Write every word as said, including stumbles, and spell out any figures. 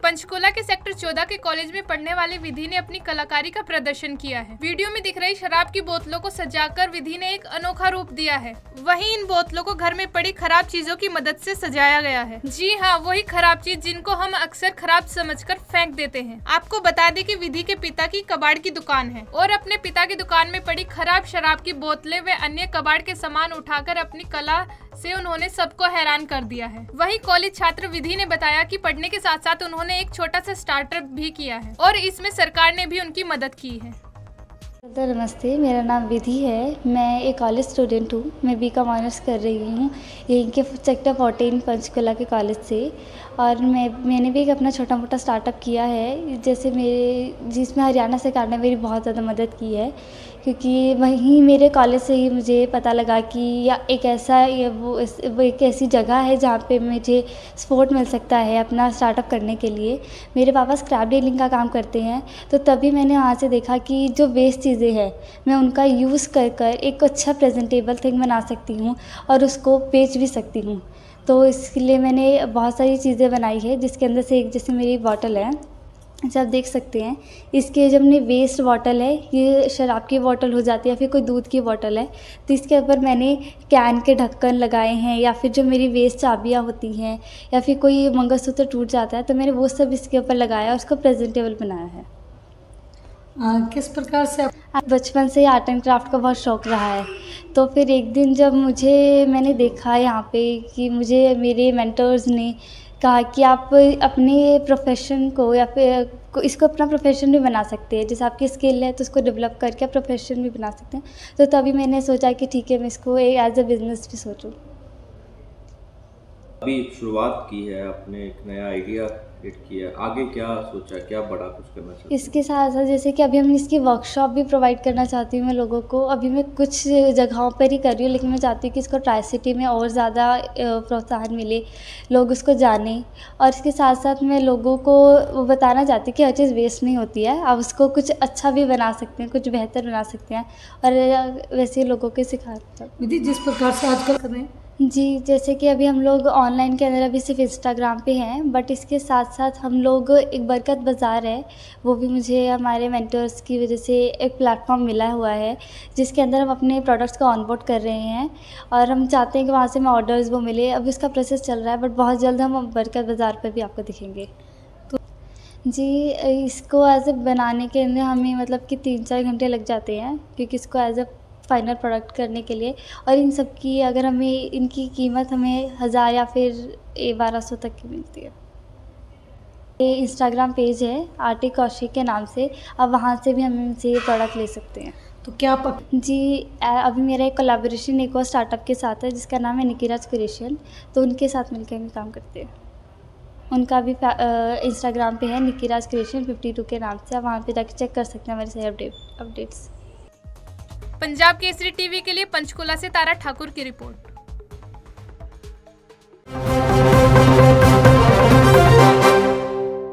पंचकुला के सेक्टर चौदह के कॉलेज में पढ़ने वाली विधि ने अपनी कलाकारी का प्रदर्शन किया है। वीडियो में दिख रही शराब की बोतलों को सजाकर विधि ने एक अनोखा रूप दिया है। वहीं इन बोतलों को घर में पड़ी खराब चीजों की मदद से सजाया गया है। जी हाँ, वही खराब चीज जिनको हम अक्सर खराब समझकर फेंक देते हैं। आपको बता दें कि विधि के पिता की कबाड़ की दुकान है और अपने पिता की दुकान में पड़ी खराब शराब की बोतलें व अन्य कबाड़ के सामान उठाकर अपनी कला से उन्होंने सबको हैरान कर दिया है। वहीं कॉलेज छात्र विधि ने बताया कि पढ़ने के साथ साथ उन्होंने एक छोटा सा स्टार्टअप भी किया है और इसमें सरकार ने भी उनकी मदद की है। नमस्ते, मेरा नाम विधि है। मैं एक कॉलेज स्टूडेंट हूँ। मैं बी कॉम ऑनर्स कर रही हूँ यहीं के सेक्टर फोर्टीन पंचकुला के कॉलेज से। और मैं मैंने भी एक अपना छोटा मोटा स्टार्टअप किया है, जैसे मेरे जिसमें हरियाणा सरकार ने मेरी बहुत ज़्यादा मदद की है, क्योंकि वहीं मेरे कॉलेज से ही मुझे पता लगा कि या एक ऐसा ये वो, वो एक ऐसी जगह है जहाँ पे मुझे सपोर्ट मिल सकता है अपना स्टार्टअप करने के लिए। मेरे पापा स्क्रैप डीलिंग का काम करते हैं, तो तभी मैंने वहाँ से देखा कि जो वेस्ट चीज़ें हैं मैं उनका यूज़ कर कर एक अच्छा प्रेजेंटेबल थिंग बना सकती हूँ और उसको बेच भी सकती हूँ। तो इसके लिए मैंने बहुत सारी चीज़ें बनाई है, जिसके अंदर से एक जैसे मेरी बॉटल है, जैसे आप देख सकते हैं। इसके जब मैंने वेस्ट बॉटल है, ये शराब की बॉटल हो जाती है या फिर कोई दूध की बॉटल है, तो इसके ऊपर मैंने कैन के ढक्कन लगाए हैं, या फिर जो मेरी वेस्ट चाबियाँ होती हैं या फिर कोई मंगलसूत्र टूट जाता है तो मैंने वो सब इसके ऊपर लगाया और उसको प्रेजेंटेबल बनाया है। आ, किस प्रकार से आप बचपन से ही आर्ट एंड क्राफ्ट का बहुत शौक़ रहा है। तो फिर एक दिन जब मुझे मैंने देखा यहाँ पे कि मुझे मेरे मेंटर्स ने कहा कि आप अपने प्रोफेशन को या फिर इसको अपना प्रोफेशन भी बना सकते हैं, जैसे आपकी स्किल है तो उसको डेवलप करके आप प्रोफेशन भी बना सकते हैं। तो तभी मैंने सोचा कि ठीक है, मैं इसको एज अ बिज़नेस भी सोचूं। अभी शुरुआत की है, आपने एक नया आइडिया क्रिएट किया, आगे क्या सोचा, क्या बड़ा कुछ करना चाहते हैं? इसके साथ साथ जैसे कि अभी हम इसकी वर्कशॉप भी प्रोवाइड करना चाहती हूँ मैं लोगों को। अभी मैं कुछ जगहों पर ही कर रही हूँ, लेकिन मैं चाहती हूँ कि इसको ट्राई सिटी में और ज़्यादा प्रोत्साहन मिले, लोग उसको जानें। और इसके साथ साथ मैं लोगों को बताना चाहती हूँ कि हर चीज़ वेस्ट नहीं होती है, आप उसको कुछ अच्छा भी बना सकते हैं, कुछ बेहतर बना सकते हैं, और वैसे लोगों को सिखाना। विधि जिस प्रकार से आजकल कर रहे हैं जी, जैसे कि अभी हम लोग ऑनलाइन के अंदर अभी सिर्फ इंस्टाग्राम पे हैं, बट इसके साथ साथ हम लोग एक बरकत बाज़ार है, वो भी मुझे हमारे मेंटर्स की वजह से एक प्लेटफॉर्म मिला हुआ है, जिसके अंदर हम अपने प्रोडक्ट्स को ऑनबोर्ड कर रहे हैं और हम चाहते हैं कि वहाँ से हमें ऑर्डर्स वो मिले। अभी उसका प्रोसेस चल रहा है, बट बहुत जल्द हम बरकत बाज़ार पर भी आपको दिखेंगे। तो जी, इसको एज ए बनाने के अंदर हमें मतलब कि तीन चार घंटे लग जाते हैं, क्योंकि इसको एज ए फाइनल प्रोडक्ट करने के लिए। और इन सब की अगर हमें इनकी कीमत हमें हज़ार या फिर बारह सौ तक की मिलती है। ये इंस्टाग्राम पेज है आर्टी कौशिक के नाम से, अब वहाँ से भी हम इनसे ये प्रोडक्ट ले सकते हैं। तो क्या आप जी, अभी मेरा एक कोलैबोरेशन एक और स्टार्टअप के साथ है, जिसका नाम है निकिराज क्रिएशन। तो उनके साथ मिलकर हम काम करते हैं। उनका भी इंस्टाग्राम पे है निकिराज क्रिएशन फिफ्टी टू के नाम से, आप वहाँ पे जाकर चेक कर सकते हैं हमारे सारे update updates. Punjab Kesari TV के लिए पंचकुला से तारा ठाकुर की रिपोर्ट।